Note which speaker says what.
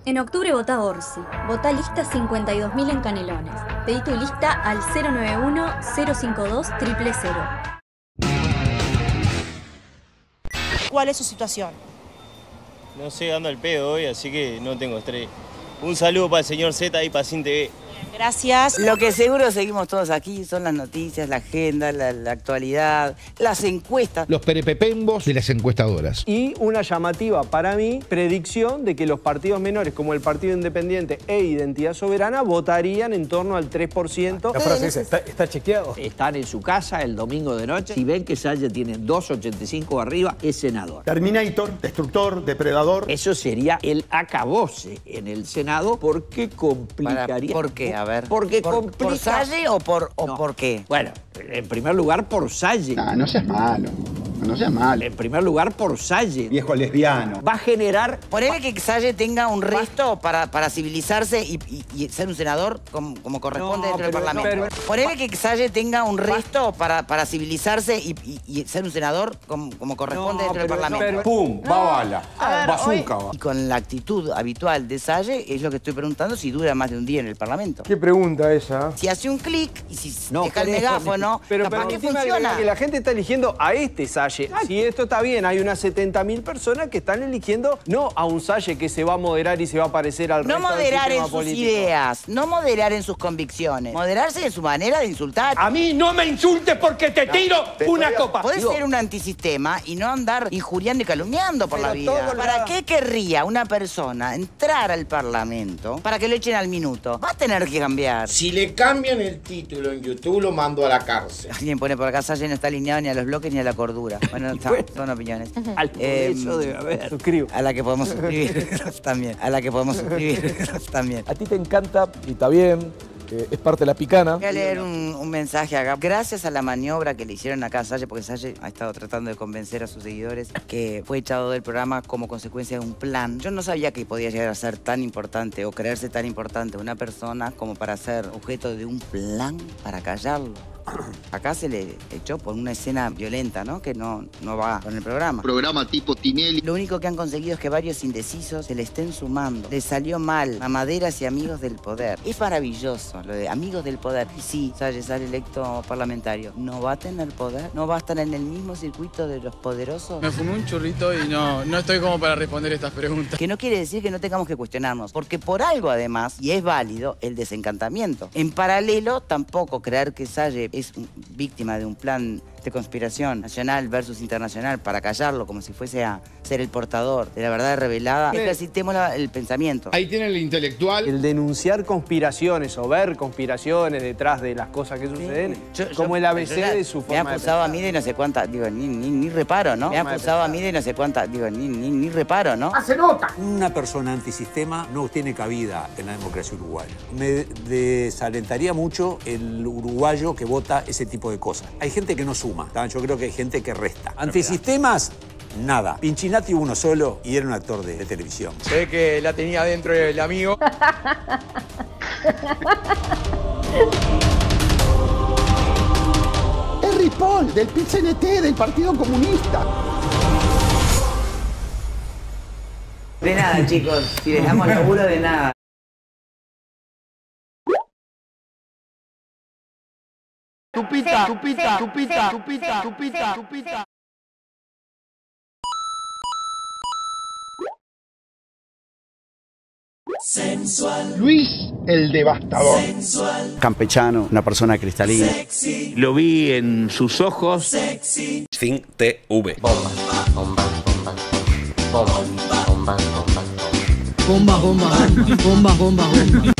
Speaker 1: En octubre vota Orsi. Vota lista 52.000 en Canelones. Pedí tu lista al 091-052-000.
Speaker 2: ¿Cuál es su situación?
Speaker 3: No sé, ando al pedo hoy, así que no tengo estrés. Un saludo para el señor Z y para Sin TV.
Speaker 2: Gracias.
Speaker 4: Lo que seguro seguimos todos aquí son las noticias, la agenda, la actualidad, las encuestas.
Speaker 5: Los perepepembos de las encuestadoras.
Speaker 6: Y una llamativa para mí predicción de que los partidos menores como el Partido Independiente e Identidad Soberana votarían en torno al 3%.
Speaker 7: La frase dice, ¿está chequeado?
Speaker 8: Están en su casa el domingo de noche. Si ven que Salle tiene 2,85 arriba, es senador.
Speaker 7: Terminator, destructor, depredador.
Speaker 8: Eso sería el acabose en el Senado. ¿Por qué complicaría?
Speaker 4: ¿Por qué? A ver.
Speaker 8: Porque
Speaker 4: ¿Por Salle o por qué?
Speaker 8: Bueno, en primer lugar por Salle.
Speaker 7: No seas malo. No seas malo.
Speaker 8: En primer lugar por Salle.
Speaker 7: Viejo lesbiano.
Speaker 8: Va a generar...
Speaker 4: Ponele que Salle tenga un resto para civilizarse y ser un senador como corresponde dentro del Parlamento. Ponele que Salle tenga un resto para civilizarse y ser un senador como corresponde dentro del Parlamento.
Speaker 7: ¡Pum! Va bala. Bazooka va.
Speaker 4: Y con la actitud habitual de Salle es lo que estoy preguntando si dura más de un día en el Parlamento.
Speaker 6: ¿Qué pregunta esa?
Speaker 4: Si hace un clic y si
Speaker 8: No,
Speaker 4: deja el megáfono, ¿para qué
Speaker 6: encima
Speaker 4: funciona?
Speaker 6: que la gente está eligiendo a este Salle. Si esto está bien, hay unas 70.000 personas que están eligiendo no a un Salle que se va a moderar y se va a parecer al
Speaker 4: No
Speaker 6: resto del
Speaker 4: moderar
Speaker 6: sistema
Speaker 4: en sus
Speaker 6: político.
Speaker 4: ideas, no moderar en sus convicciones, moderarse en su manera de insultar.
Speaker 9: A mí no me insultes porque te tiro una copa.
Speaker 4: Podés ser un antisistema y no andar injuriando y calumniando por la vida.
Speaker 6: todo
Speaker 4: ¿Para qué querría una persona entrar al Parlamento para que lo echen al minuto? Va a tener que cambiar.
Speaker 9: Si le cambian el título en YouTube, lo mando a la cárcel.
Speaker 4: Alguien pone por acá, Salle no está alineado ni a los bloques ni a la cordura. Bueno, son opiniones.
Speaker 8: Al progreso debe haber.
Speaker 6: Suscribo.
Speaker 4: A la que podemos suscribir también. A la que podemos suscribir también.
Speaker 10: A ti te encanta y está bien, es parte de la picana.
Speaker 4: Voy a leer un mensaje acá. Gracias a la maniobra que le hicieron acá a Salle, porque Salle ha estado tratando de convencer a sus seguidores que fue echado del programa como consecuencia de un plan. Yo no sabía que podía llegar a ser tan importante o creerse tan importante una persona como para ser objeto de un plan para callarlo. Acá se le echó por una escena violenta, ¿no? Que no va con el programa.
Speaker 7: Programa tipo Tinelli.
Speaker 4: Lo único que han conseguido es que varios indecisos se le estén sumando. Les salió mal. Mamaderas y amigos del poder. Es maravilloso lo de amigos del poder. Y sí, Salle sale electo parlamentario. ¿No va a tener poder? ¿No va a estar en el mismo circuito de los poderosos?
Speaker 11: Me fumé un churrito y no estoy como para responder estas preguntas.
Speaker 4: Que no quiere decir que no tengamos que cuestionarnos. Porque por algo, además, y es válido, el desencantamiento. En paralelo, tampoco creer que Salle es víctima de un plan de conspiración nacional versus internacional para callarlo como si fuese a ser el portador de la verdad revelada. Ejercitemos el pensamiento.
Speaker 5: Ahí tiene el intelectual.
Speaker 6: El denunciar conspiraciones o ver conspiraciones detrás de las cosas que suceden, como el ABC de su forma de
Speaker 4: Me ha acusado a
Speaker 6: pensar.
Speaker 4: mí de no sé cuántas, digo, ni reparo, ¿no? Me ha acusado a mí de no sé cuántas, digo, ni reparo, ¿no?
Speaker 9: ¡Hace nota!
Speaker 8: Una persona antisistema no tiene cabida en la democracia uruguaya. Me desalentaría mucho el uruguayo que vota ese tipo de cosas. Hay gente que no suma, yo creo que hay gente que resta. Antisistemas, nada. Pinchinati uno solo y era un actor de televisión.
Speaker 11: Sé que la tenía dentro el amigo.
Speaker 7: Es Ripoll, del PCNT, del Partido Comunista.
Speaker 4: De nada, chicos. Si les damos laburo, de nada.
Speaker 7: Tupita, tupita, tupita, tupita, tupita, tupita. Luis el Devastador.
Speaker 10: Campechano, una persona cristalina.
Speaker 8: Lo vi en sus ojos.
Speaker 10: Sin TV.
Speaker 12: Bomba, bomba, bomba.